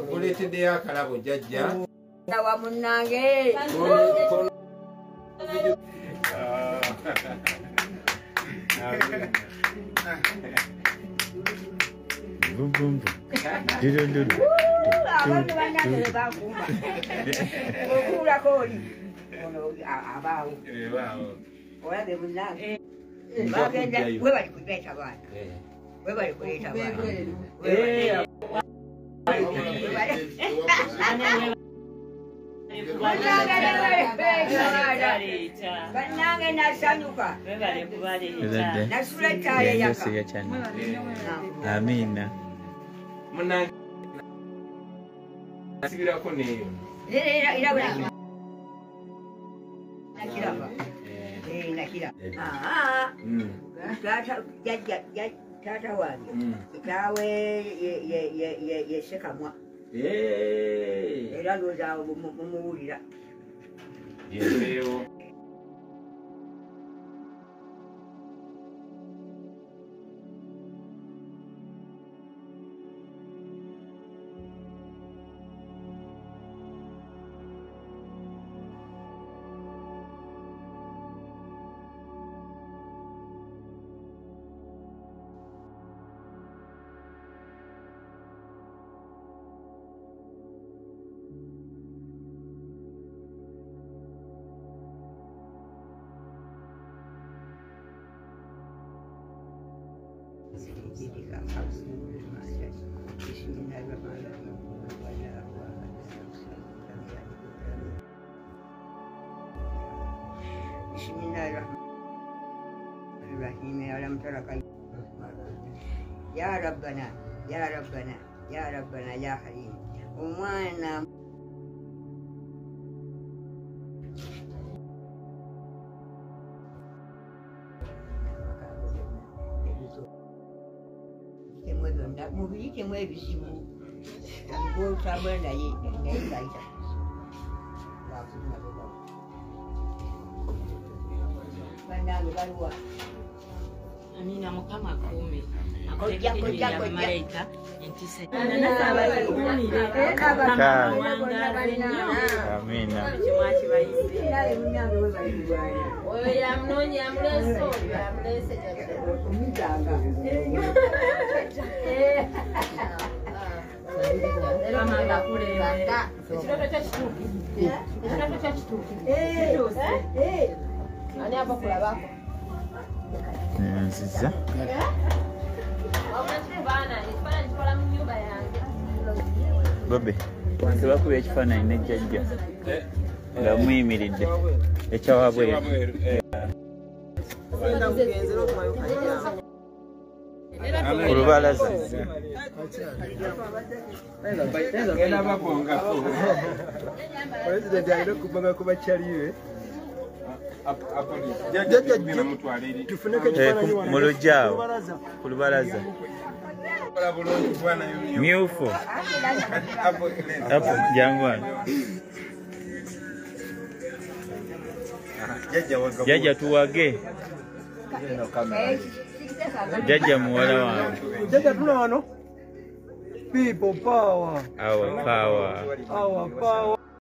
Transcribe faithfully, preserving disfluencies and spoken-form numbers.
kuleeteddeyo akalabo jjajja nawa munnange Boom boom boom. Dido dido. abantu bannange bakuuma okuulako oli ono abaawo olabe munnange bagenda we bali kuleeta baana we bali kuleeta baana bannange nasanyuka nasula ettaala yaka Amina. munnange nasibirako neyo nakiraba nakiraba taata wange kitaawe yesekamwa era ndowooza mumuwulira yeeyo Ya Rabbana, Ya Rabbana, Ya Rabbana, Ya Halim. Omwana mubiri temu ebizibu ng'otambula naye naye ngayita bannange baliwa Amina mukama akuume Kojja, kojja, kojja. malayika entisa Amina. oyo yamunoonya yamuleese oyo yamuleese amanga akulembera ekirooto kyakituuki ekirooto kyakituuki ani ava kulabako Nziza. Bobi, tebakuba ekifaananyi ne jjajja nga muyimiridde ekyawabweru. Ku lubalaza. Pulezidenti alina okubanga ku bakyalibe Mu lujjaawo ku lubalaza. Myufu. Apo jangu wano. Jjajja tuwage. Jjajja muwala wange. Jjajja tuna wano. People power. Our power. Our power.